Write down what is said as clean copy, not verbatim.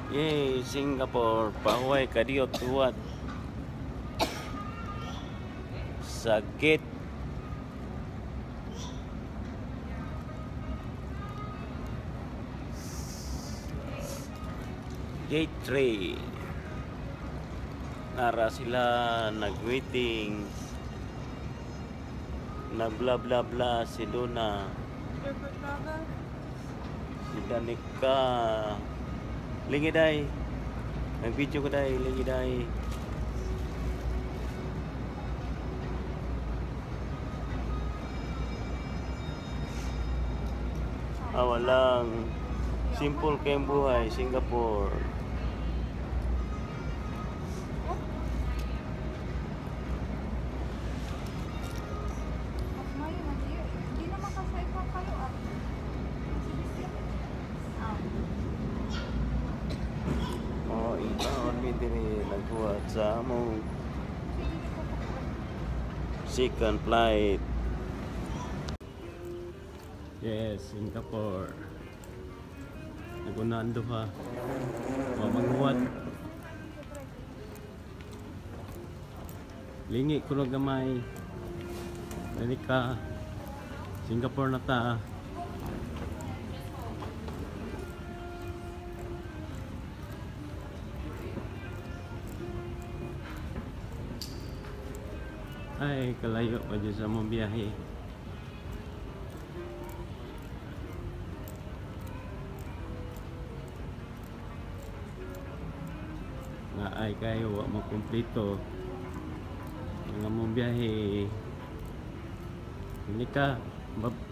Yay, Singapore, pahuay kadiot tuwad sa gate 3. Nara sila nag-waiting, nag bla bla bla si Duna, si Danica. Lingi day, nag-video ko day, lingi day. Walang simple kayong buhay, Singapore. Ikaon mi diri nagbuhat sa among second flight. Yes, Singapore. Nagunaan duha. Magbuhat. Lingi kuno gamay. Danica. Singapore na ta. Ay, kalayo pa dyan sa mong biyahe. Nga ay kayo, wak mo kumplito ang mong biyahe. Hindi ka,